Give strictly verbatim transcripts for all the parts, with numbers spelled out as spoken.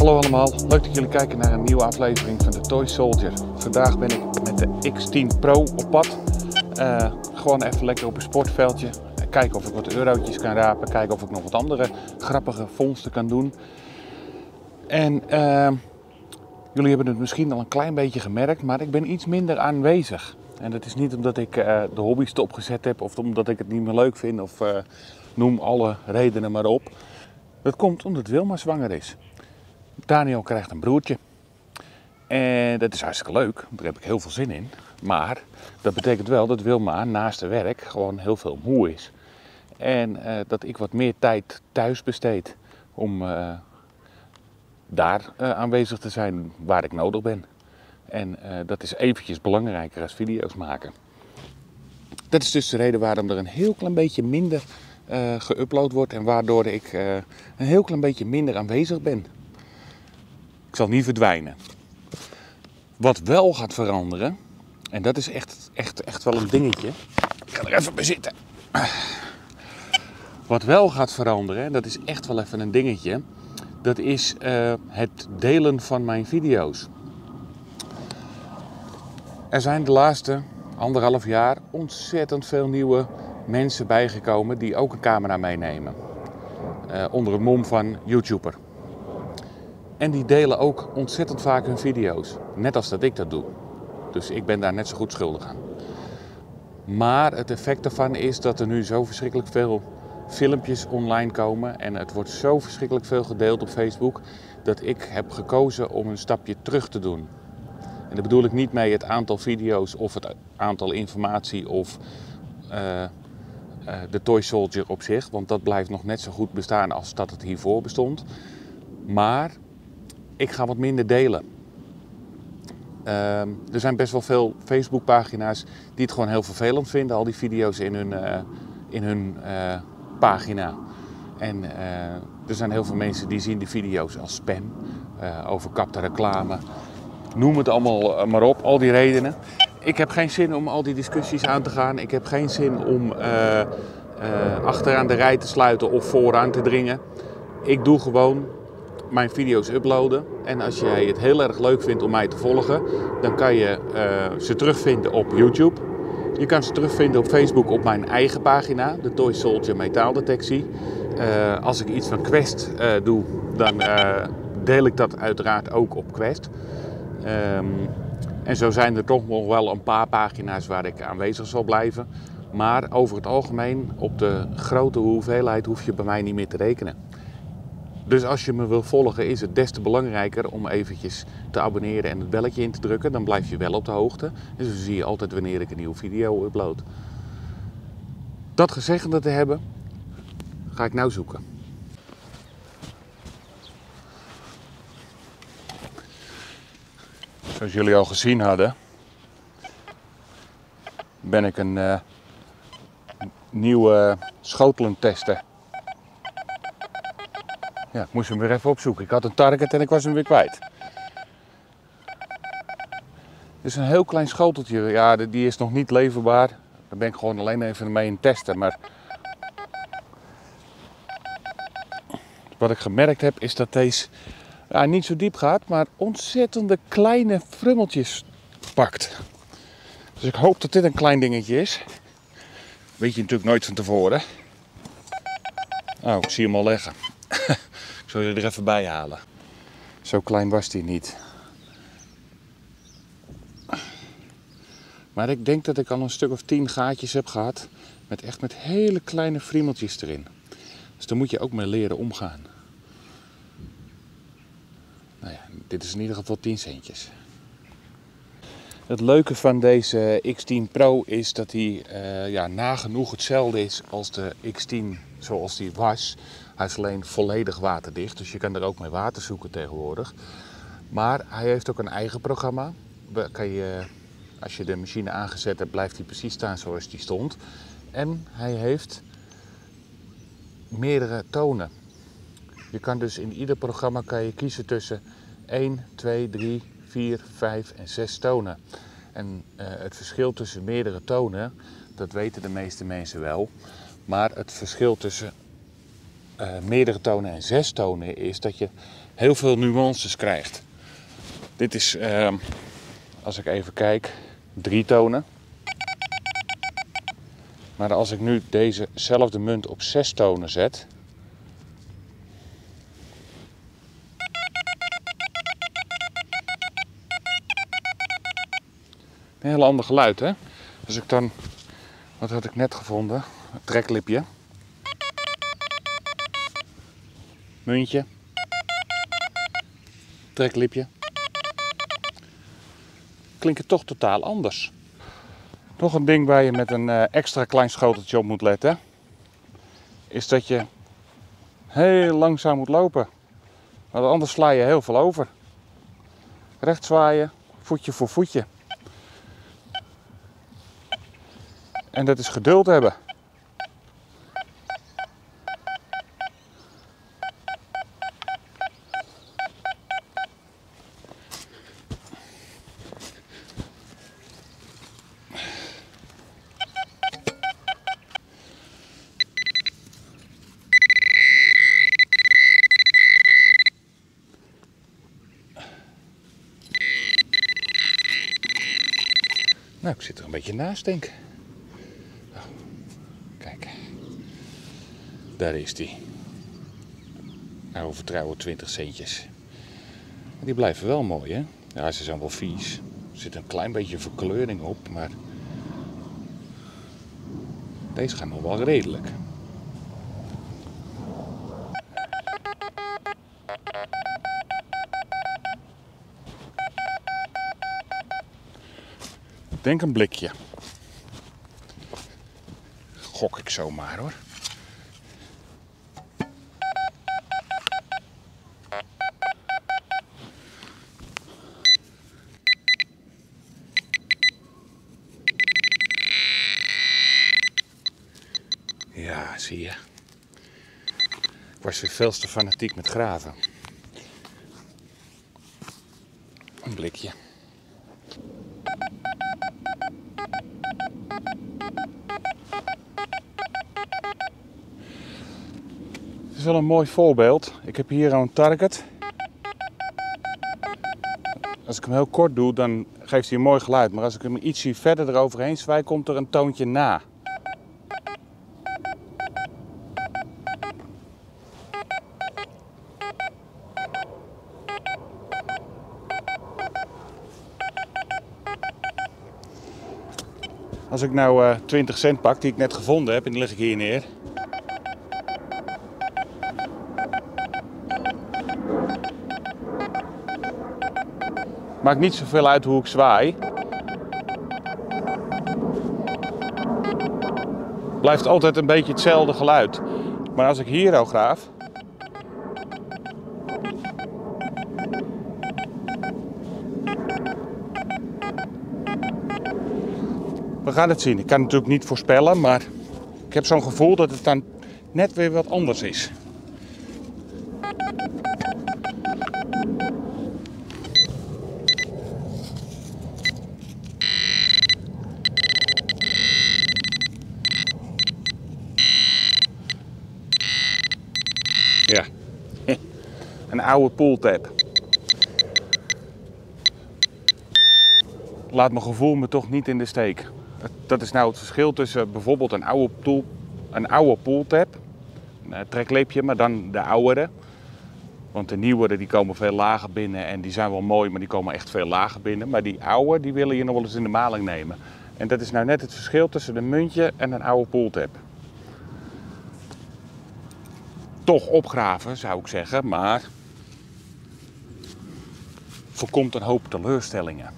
Hallo allemaal, leuk dat jullie kijken naar een nieuwe aflevering van de Toy Soldier. Vandaag ben ik met de X tien Pro op pad. Uh, gewoon even lekker op een sportveldje. Kijken of ik wat eurotjes kan rapen, kijken of ik nog wat andere grappige vondsten kan doen. En uh, jullie hebben het misschien al een klein beetje gemerkt, maar ik ben iets minder aanwezig. En dat is niet omdat ik uh, de hobby stopgezet heb of omdat ik het niet meer leuk vind of uh, noem alle redenen maar op. Dat komt omdat Wilma zwanger is. Daniel krijgt een broertje. En dat is hartstikke leuk, daar heb ik heel veel zin in. Maar dat betekent wel dat Wilma naast haar werk gewoon heel veel moe is. En uh, dat ik wat meer tijd thuis besteed om uh, daar uh, aanwezig te zijn waar ik nodig ben. En uh, dat is eventjes belangrijker als video's maken. Dat is dus de reden waarom er een heel klein beetje minder uh, geüpload wordt en waardoor ik uh, een heel klein beetje minder aanwezig ben. Ik zal niet verdwijnen. Wat wel gaat veranderen, en dat is echt, echt, echt wel een dingetje. Ik ga er even bij zitten. Wat wel gaat veranderen, en dat is echt wel even een dingetje, dat is uh, het delen van mijn video's. Er zijn de laatste anderhalf jaar ontzettend veel nieuwe mensen bijgekomen die ook een camera meenemen. Uh, onder het mom van YouTuber. En die delen ook ontzettend vaak hun video's. Net als dat ik dat doe. Dus ik ben daar net zo goed schuldig aan. Maar het effect daarvan is dat er nu zo verschrikkelijk veel filmpjes online komen. En het wordt zo verschrikkelijk veel gedeeld op Facebook. Dat ik heb gekozen om een stapje terug te doen. En daar bedoel ik niet mee het aantal video's of het aantal informatie of uh, uh, de Toy Soldier op zich. Want dat blijft nog net zo goed bestaan als dat het hiervoor bestond. Maar ik ga wat minder delen. Uh, er zijn best wel veel Facebookpagina's die het gewoon heel vervelend vinden, al die video's in hun, uh, in hun uh, pagina. En uh, er zijn heel veel mensen die zien die video's als spam, uh, overkapte reclame. Noem het allemaal maar op, al die redenen. Ik heb geen zin om al die discussies aan te gaan. Ik heb geen zin om uh, uh, achteraan de rij te sluiten of vooraan te dringen. Ik doe gewoon mijn video's uploaden. En als jij het heel erg leuk vindt om mij te volgen, dan kan je uh, ze terugvinden op YouTube. Je kan ze terugvinden op Facebook op mijn eigen pagina, de Toy Soldier metaaldetectie. Uh, als ik iets van Quest uh, doe, dan uh, deel ik dat uiteraard ook op Quest. Um, en zo zijn er toch nog wel een paar pagina's waar ik aanwezig zal blijven. Maar over het algemeen, op de grote hoeveelheid, hoef je bij mij niet meer te rekenen. Dus als je me wil volgen, is het des te belangrijker om eventjes te abonneren en het belletje in te drukken. Dan blijf je wel op de hoogte. En zo zie je altijd wanneer ik een nieuwe video upload. Dat gezegd te hebben, ga ik nou zoeken. Zoals jullie al gezien hadden, ben ik een uh, nieuwe schotel aan het testen. Ja, ik moest hem weer even opzoeken. Ik had een target en ik was hem weer kwijt. Dit is een heel klein schoteltje. Ja, die is nog niet leverbaar. Daar ben ik gewoon alleen even mee aan het testen. Maar wat ik gemerkt heb is dat deze ja, niet zo diep gaat, maar ontzettende kleine frummeltjes pakt. Dus ik hoop dat dit een klein dingetje is. Weet je natuurlijk nooit van tevoren. Oh, ik zie hem al liggen. Ik zal je er even bij halen. Zo klein was die niet. Maar ik denk dat ik al een stuk of tien gaatjes heb gehad. Met echt met hele kleine friemeltjes erin. Dus daar moet je ook mee leren omgaan. Nou ja, dit is in ieder geval tien centjes. Het leuke van deze X tien Pro is dat hij uh, ja, nagenoeg hetzelfde is als de X tien zoals die was. Hij is alleen volledig waterdicht, dus je kan er ook mee water zoeken tegenwoordig. Maar hij heeft ook een eigen programma. Kan je, als je de machine aangezet hebt, blijft hij precies staan zoals die stond. En hij heeft meerdere tonen. Je kan dus in ieder programma kan je kiezen tussen één, twee, drie, vier, vijf en zes tonen. En uh, het verschil tussen meerdere tonen, dat weten de meeste mensen wel. Maar het verschil tussen uh, meerdere tonen en zes tonen is dat je heel veel nuances krijgt. Dit is, uh, als ik even kijk, drie tonen. Maar als ik nu dezezelfde munt op zes tonen zet, een heel ander geluid, hè? Als ik dan, wat had ik net gevonden? Een treklipje. Muntje. Treklipje. Klinkt het toch totaal anders. Nog een ding waar je met een uh, extra klein schoteltje op moet letten, is dat je heel langzaam moet lopen. Want anders sla je heel veel over. Recht zwaaien, voetje voor voetje. En dat is geduld hebben. Nou, ik zit er een beetje naast, denk ik. Oh, kijk. Daar is die. Nou, vertrouwen twintig centjes. Die blijven wel mooi, hè? Ja, ze zijn wel vies. Er zit een klein beetje verkleuring op, maar deze gaan nog wel redelijk. Ik denk een blikje. Gok ik zomaar, hoor. Ja, zie je. Ik was weer veel te fanatiek met graven. Een blikje. Het is wel een mooi voorbeeld. Ik heb hier een target. Als ik hem heel kort doe, dan geeft hij een mooi geluid. Maar als ik hem ietsje verder eroverheen zwaai, komt er een toontje na. Als ik nou uh, twintig cent pak, die ik net gevonden heb, en die leg ik hier neer. Maakt niet zoveel uit hoe ik zwaai. Blijft altijd een beetje hetzelfde geluid. Maar als ik hier nou graaf. We gaan het zien. Ik kan het natuurlijk niet voorspellen, maar ik heb zo'n gevoel dat het dan net weer wat anders is. Ja, een oude pooltap. Laat mijn gevoel me toch niet in de steek. Dat is nou het verschil tussen bijvoorbeeld een oude, tool, een oude pooltap, een trekleepje, maar dan de oudere. Want de nieuwere die komen veel lager binnen en die zijn wel mooi, maar die komen echt veel lager binnen. Maar die oude die willen je nog wel eens in de maling nemen. En dat is nou net het verschil tussen een muntje en een oude pooltap. Toch opgraven zou ik zeggen, maar voorkomt een hoop teleurstellingen.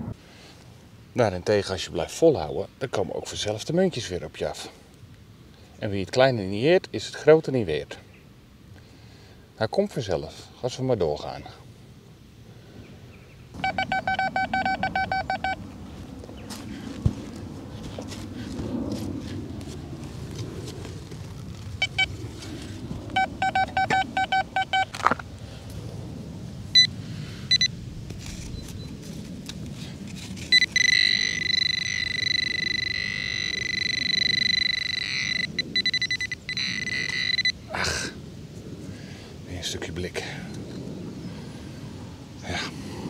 Daarentegen, als je blijft volhouden, dan komen ook vanzelf de muntjes weer op je af. En wie het kleine niet eert, is het grote niet weert. Hij komt vanzelf, als we maar doorgaan. Ach, weer een stukje blik. Ja.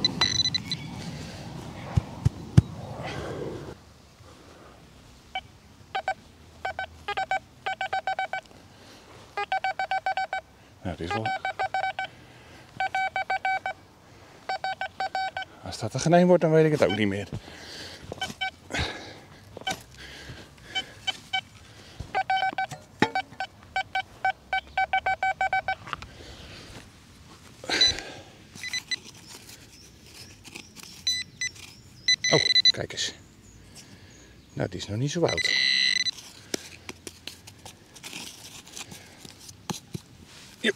Nou, dit is wel... Als dat er geen een wordt, dan weet ik het ook niet meer. Oh, kijk eens. Nou, die is nog niet zo oud. Joep.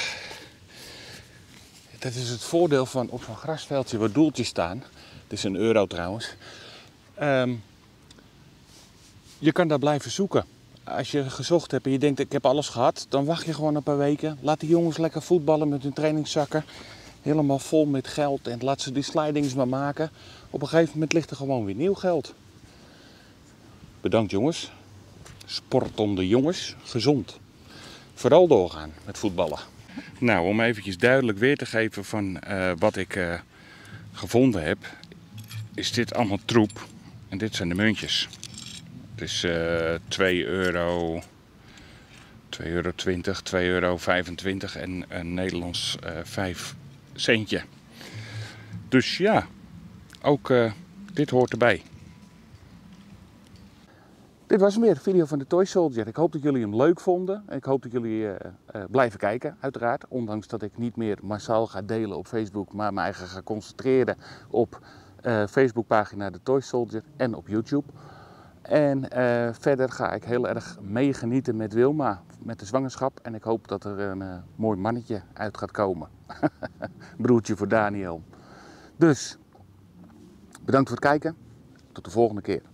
Dat is het voordeel van op zo'n grasveldje waar doeltjes staan. Het is een euro trouwens. Um, je kan daar blijven zoeken. Als je gezocht hebt en je denkt ik heb alles gehad, dan wacht je gewoon een paar weken. Laat die jongens lekker voetballen met hun trainingszakken. Helemaal vol met geld en laat ze die slidings maar maken. Op een gegeven moment ligt er gewoon weer nieuw geld. Bedankt jongens. Sportende jongens, gezond. Vooral doorgaan met voetballen. Nou, om eventjes duidelijk weer te geven van uh, wat ik uh, gevonden heb, is dit allemaal troep. En dit zijn de muntjes. Het is uh, twee euro, twee euro twintig, twee euro vijfentwintig en een Nederlands uh, vijf centje. Dus ja, ook uh, dit hoort erbij. Dit was weer een video van de Toy Soldier. Ik hoop dat jullie hem leuk vonden. Ik hoop dat jullie uh, uh, blijven kijken, uiteraard. Ondanks dat ik niet meer massaal ga delen op Facebook, maar me eigen ga concentreren op uh, Facebookpagina de Toy Soldier en op YouTube. En uh, verder ga ik heel erg meegenieten met Wilma, met de zwangerschap. En ik hoop dat er een uh, mooi mannetje uit gaat komen. Broertje voor Daniel. Dus, bedankt voor het kijken. Tot de volgende keer.